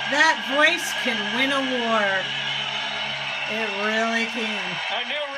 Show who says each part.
Speaker 1: That voice can win a war. It really can.
Speaker 2: A new